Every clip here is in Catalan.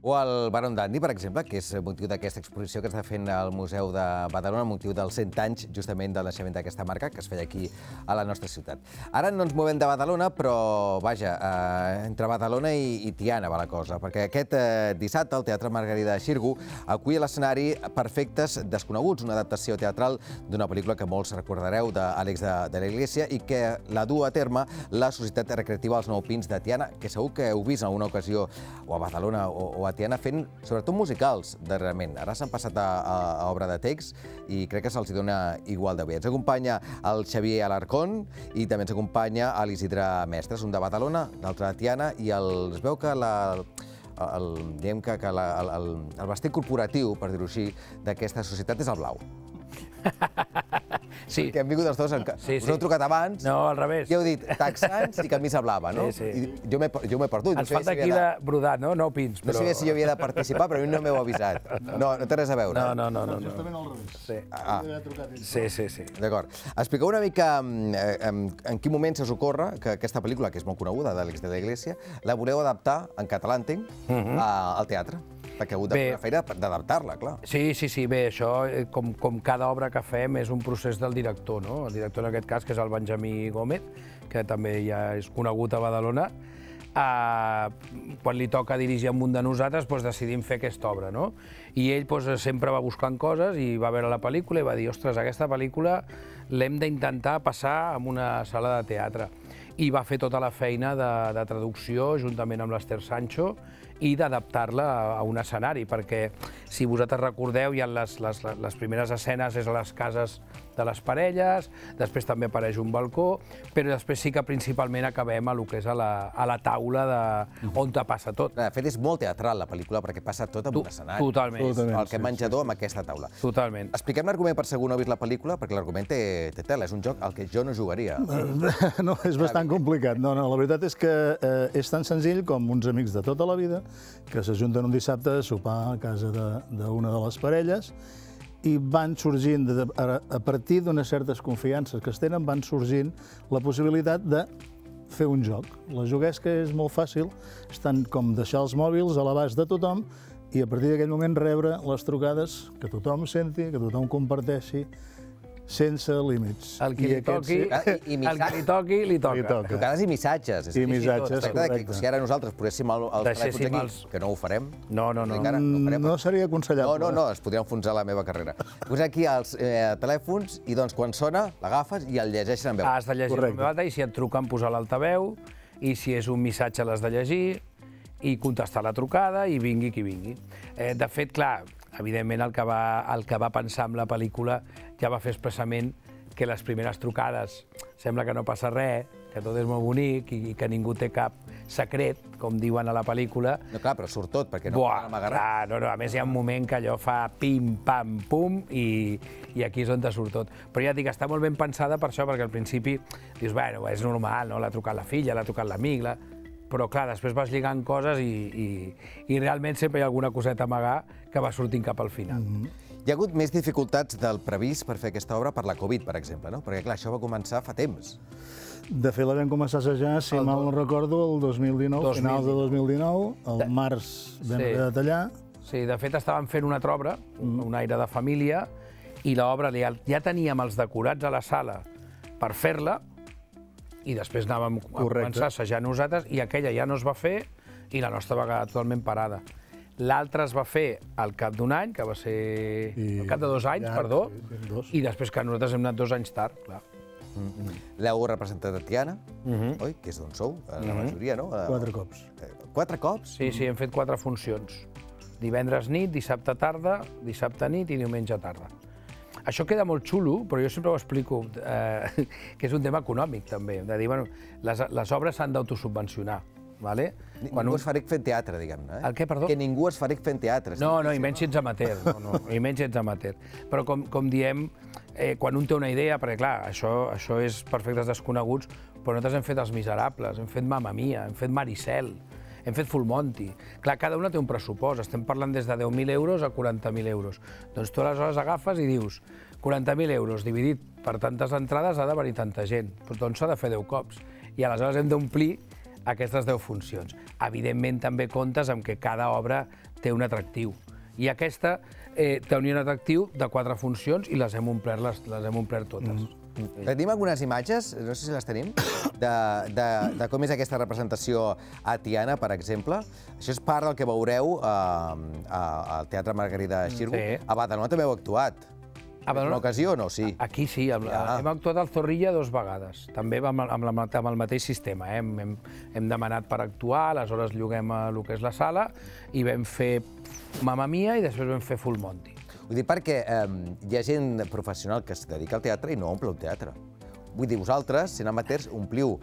O el Barón Dandy, per exemple, que és motiu d'aquesta exposició que està fent al Museu de Badalona, motiu dels 100 anys, justament, del naixement d'aquesta marca, que es feia aquí a la nostra ciutat. Ara no ens movem de Badalona, però, vaja, entre Badalona i Tiana va la cosa, perquè aquest dissabte el Teatre Margarida Xirgu acull a l'escenari Perfectes Desconeguts, una adaptació teatral d'una pel·lícula que molts recordareu d'Àlex de la Iglesia i que la du a terme la Societat Recreativa als Nou Pins de Tiana, que segur que heu vist en alguna ocasió o a Badalona o a Tiana fent, sobretot musicals, darrerament. Ara s'han passat a obra de text i crec que se'ls dona igual de bé. Ens acompanya el Xavier Alarcón i també ens acompanya l'Isidre Mestres, un de Badalona, l'altre de Tiana, i es veu que el vestit corporatiu, per dir-ho així, d'aquesta societat és el blau. Sí. Que hem vingut els dos, us heu trucat abans. No, al revés. I heu dit texans i camisa blava, no? Sí. Jo m'he perdut. Ens falta aquí de brodat, no? No pins. No sabia si jo havia de participar, però a mi no m'heu avisat. No té res a veure. No. Justament al revés. Sí. D'acord. Expliqueu una mica en quin moment se us ocorre que aquesta pel·lícula, que és molt coneguda, d'Àlex de la Iglesia, la voleu adaptar, en català entenc, al teatre. Perquè ha hagut de fer la feina d'adaptar-la, clar. Sí. Bé, això, com cada obra que fem, és un procés del director, no? El director, en aquest cas, que és el Benjamí Gómez, que també ja és conegut a Badalona. Quan li toca dirigir amb un de nosaltres, decidim fer aquesta obra, no? I ell sempre va buscant coses i va veure la pel·lícula i va dir, ostres, aquesta pel·lícula l'hem d'intentar passar en una sala de teatre. I va fer tota la feina de traducció, juntament amb l'Ester Sancho, i d'adaptar-la a un escenari, perquè, si vosaltres recordeu, hi ha les primeres escenes és a les cases de les parelles, després també apareix un balcó, però després sí que principalment acabem a lo que és a la taula on te passa tot. De fet, és molt teatral la pel·lícula, perquè passa tot en un escenari. Totalment. El que menjador amb aquesta taula. Totalment. Expliquem l'argument per si algú no ha vist la pel·lícula, perquè l'argument té tela, és un joc al que jo no jugaria. No, és bastant complicat. No, la veritat és que és tan senzill com uns amics de tota la vida que s'ajunten un dissabte a sopar a casa d'una de les parelles i van sorgint, a partir d'unes certes confiances que es tenen, van sorgint la possibilitat de fer un joc. La juguesca és molt fàcil, és tant com deixar els mòbils a l'abast de tothom i a partir d'aquell moment rebre les trucades que tothom senti, que tothom comparteixi, sense límits. El que li toqui, li toca. Trucades i missatges. I missatges, correcte. Si ara nosaltres poséssim els telèfons aquí, que no ho farem. No seria aconsellable. No, es podria enfonsar la meva carrera. Posem aquí els telèfons i doncs quan sona l'agafes i el llegeixen en veu. Has de llegir en veu alta i si et truquen posar l'altaveu i si és un missatge l'has de llegir i contestar la trucada i vingui qui vingui. De fet, clar, evidentment el que va pensar amb la pel·lícula ja va fer expressament que les primeres trucades sembla que no passa res, que tot és molt bonic i que ningú té cap secret, com diuen a la pel·lícula. No, clar, però surt tot, perquè no cal amagar res. No, a més hi ha un moment que allò fa pim, pam, pum, i aquí és on te surt tot. Però ja dic, està molt ben pensada per això, perquè al principi dius, bueno, és normal, no? L'ha trucat la filla, l'ha trucat l'amic, però clar, després vas lligant coses i realment sempre hi ha alguna coseta a amagar que va sortint cap al final. Hi ha hagut més dificultats del previst per fer aquesta obra per la Covid, per exemple, no? Perquè clar, això va començar fa temps. De fet, la vam començar a assajar, si mal no recordo, el 2019, finals de 2019, al març vam haver de tallar. Sí, de fet estàvem fent una altra obra, un aire de família, i l'obra ja teníem els decorats a la sala per fer-la, i després anàvem a començar a assajar nosaltres, i aquella ja no es va fer, i la nostra va quedar totalment parada. L'altra es va fer al cap d'un any, que va ser... al cap de 2 anys, perdó, i després que nosaltres hem anat 2 anys tard, clar. L'heu representat a Tiana, oi? Que és d'on sou, la majoria, no? 4 cops. 4 cops? Sí, hem fet 4 funcions. Divendres nit, dissabte tarda, dissabte nit i diumenge tarda. Això queda molt xulo, però jo sempre ho explico, que és un tema econòmic, també. De dir, bueno, les obres s'han d'autosubvencionar. Ningú es fa ric fent teatre, diguem-ne. El què, perdó? Que ningú es fa ric fent teatre. No, i menys si ets amateur. I menys si ets amateur. Però com diem, quan un té una idea, perquè clar, això és Perfectes Desconeguts, però nosaltres hem fet Els Miserables, hem fet Mamma Mia, hem fet Maricel, hem fet Full Monty. Clar, cada una té un pressupost, estem parlant des de 10.000 euros a 40.000 euros. Doncs tu aleshores agafes i dius 40.000 euros dividit per tantes entrades ha de venir tanta gent, però doncs s'ha de fer 10 cops. I aleshores hem d'omplir aquestes 10 funcions. Evidentment, també comptes amb que cada obra té un atractiu. I aquesta tenia un atractiu de 4 funcions i les hem omplert totes. Tenim algunes imatges, no sé si les tenim, de com és aquesta representació a Tiana, per exemple. Això és part del que veureu al Teatre Margarida Xirgu. A Badalona també heu actuat. En una ocasió o no? Sí. Aquí sí, hem actuat al Zorrilla 2 vegades, també amb el mateix sistema. Hem demanat per actuar, aleshores lloguem el que és la sala, i vam fer Mamma Mia i després vam fer Full Monty. Vull dir, perquè hi ha gent professional que es dedica al teatre i no omple un teatre. Vull dir, vosaltres, sent amateurs, ompliu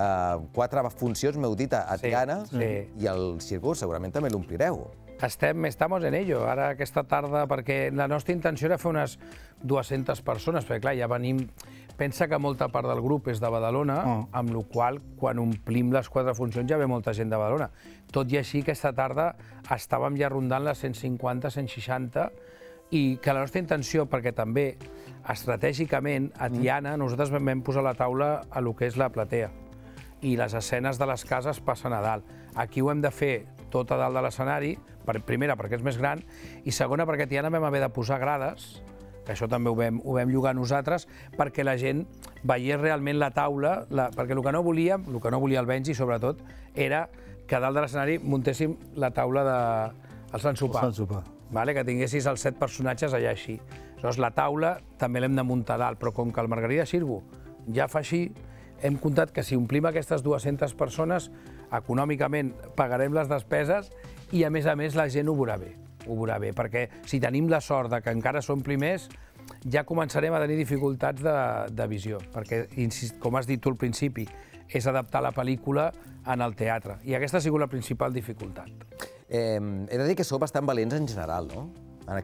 4 funcions, m'heu dit, a Tiana, i el Xirgu segurament també l'omplireu. Estamos en ello, ara aquesta tarda, perquè la nostra intenció era fer unes 200 persones, perquè clar, ja venim... Pensa que molta part del grup és de Badalona, amb la qual cosa, quan omplim les 4 funcions ja ve molta gent de Badalona. Tot i així, aquesta tarda estàvem ja rondant les 150, 160, i que la nostra intenció, perquè també estratègicament a Tiana nosaltres vam posar la taula a lo que és la platea, i les escenes de les cases passen a dalt. Aquí ho hem de fer tot a dalt de l'escenari, primera perquè és més gran, i segona perquè a Tiana vam haver de posar grades, que això també ho vam llogar nosaltres, perquè la gent veiés realment la taula, perquè el que no volíem, el que no volia el Benji, sobretot, era que a dalt de l'escenari muntéssim la taula del Sant Sopar. Que tinguessis els 7 personatges allà així. Llavors, la taula també l'hem de muntar dalt, però com que el Margarida Xirgu ja fa així, hem comptat que si omplim aquestes 200 persones, econòmicament pagarem les despeses i, a més, la gent ho veurà bé, perquè si tenim la sort que encara s'ompli més, ja començarem a tenir dificultats de visió, perquè, com has dit tu al principi, és adaptar la pel·lícula en el teatre, i aquesta ha sigut la principal dificultat. He de dir que sou bastant valents en general, no?, en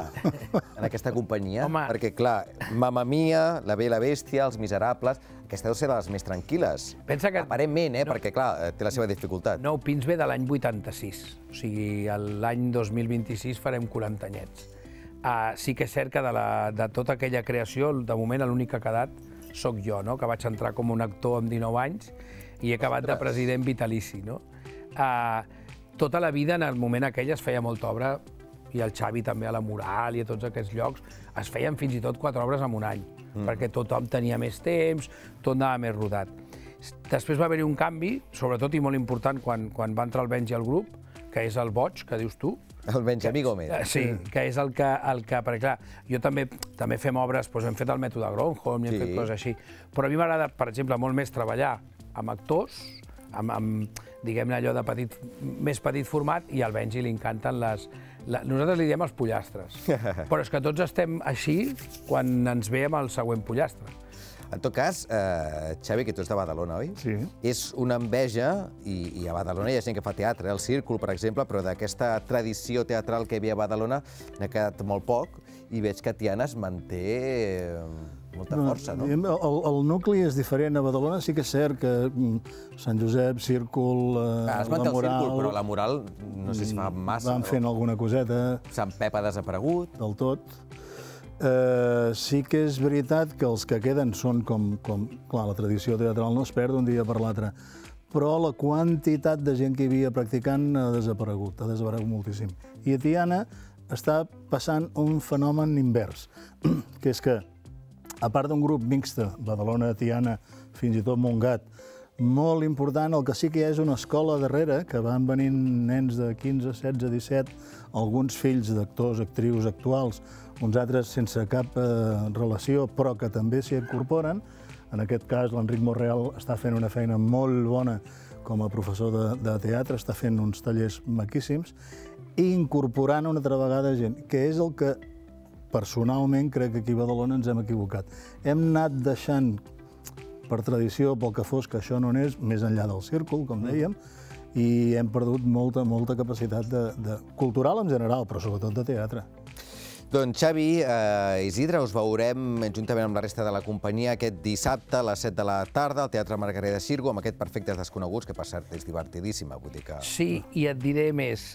aquesta companyia, perquè, clar, Mamma Mia, La Bella i la Bèstia, Els Miserables, aquesta deu ser de les més tranquil·les. Aparentment, perquè, clar, té la seva dificultat. No, Pins ve de l'any 86, o sigui, l'any 2026 farem 40 anyets. Sí que és cert que de tota aquella creació, de moment l'únic que ha quedat soc jo, que vaig entrar com un actor amb 19 anys i he acabat de president vitalici. Tota la vida, en el moment aquell, es feia molta obra, i el Xavi també a la Mural i a tots aquests llocs, es feien fins i tot 4 obres en un any, perquè tothom tenia més temps, tot anava més rodat. Després va haver-hi un canvi, sobretot i molt important, quan va entrar el Benji al grup, que és el boig, que dius tu. El Benjamí Gómez. Sí, que és el que... Perquè, clar, jo també fem obres, hem fet el mètode Gronholm i hem fet coses així, però a mi m'agrada, per exemple, molt més treballar amb actors, amb diguem-ne allò de més petit format, i al Benji li encanten nosaltres li diem els pollastres, però és que tots estem així quan ens ve amb el següent pollastre. En tot cas, Xavi, que tu ets de Badalona, oi? Sí. És una enveja, i a Badalona hi ha gent que fa teatre, el Círcul, per exemple, però d'aquesta tradició teatral que hi havia a Badalona n'ha quedat molt poc, i veig que a Tiana es manté molta força, no? El nucli és diferent. A Badalona sí que és cert que Sant Josep, Círcul, la Moral... el Círcul, però la Moral no sé si fa massa. Van fent alguna coseta. Sant Pep ha desaparegut. Del tot. Sí que és veritat que els que queden són com... Clar, la tradició teatral no es perd d'un dia per l'altre, però la quantitat de gent que hi havia practicant ha desaparegut moltíssim. I a Tiana està passant un fenomen invers, que és que, a part d'un grup mixte, Badalona, Tiana, fins i tot Montgat, molt important, el que sí que hi ha és una escola darrere, que van venint nens de 15, 16, 17, alguns fills d'actors, actrius actuals, uns altres sense cap relació, però que també s'hi incorporen. En aquest cas, l'Enric Morreal està fent una feina molt bona com a professor de teatre, està fent uns tallers maquíssims, i incorporant una altra vegada gent, que és el que personalment crec que aquí a Badalona ens hem equivocat. Hem anat deixant, per tradició, pel que fos, que això no n'és, més enllà del Círcul, com dèiem, i hem perdut molta capacitat cultural en general, però sobretot de teatre. Doncs Xavi, Isidre, us veurem juntament amb la resta de la companyia aquest dissabte a les 7 de la tarda al Teatre Margarida Xirgu, amb aquest Perfectes Desconeguts, que per cert és divertidíssima, vull dir que... Sí, i et diré més.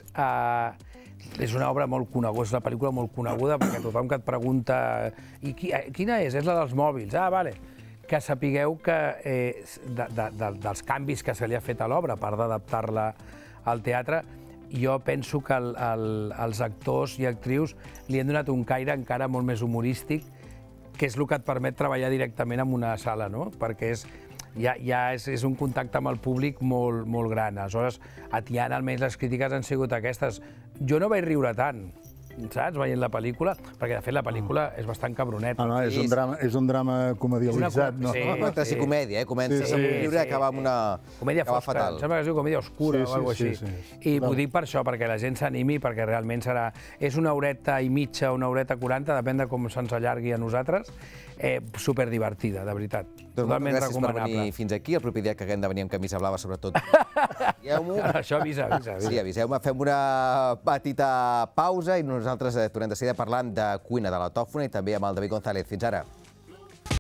És una obra molt coneguda, és una pel·lícula molt coneguda, perquè tothom que et pregunta i quina és? És la dels mòbils. Ah, vale. que sapigueu que dels canvis que se li ha fet a l'obra, a part d'adaptar-la al teatre, jo penso que els actors i actrius li han donat un caire encara molt més humorístic, que és el que et permet treballar directament en una sala, no? Perquè és un contacte amb el públic molt gran. Aleshores, a Tiana, almenys, les crítiques han sigut aquestes. Jo no vaig riure tant, saps, veient la pel·lícula, perquè de fet la pel·lícula és bastant cabroneta. No, és un drama comedialitzat, no? Una classe comèdia, comença amb un llibre i acaba amb una... Comèdia fosca, em sembla que es diu comèdia oscura o alguna cosa així. I ho dic per això, perquè la gent s'animi, perquè realment serà... És una horeta i mitja o una horeta 40, depèn de com se'ns allargui a nosaltres, superdivertida, de veritat. Totalment recomanable. Gràcies per venir fins aquí. El proper dia que haguem de venir amb camisa blava, sobretot. Això avisa. Sí, aviseu-me. Fem una petita pausa i nosaltres tornem de seguida parlant de cuina, de l'autòfona i també amb el David González. Fins ara.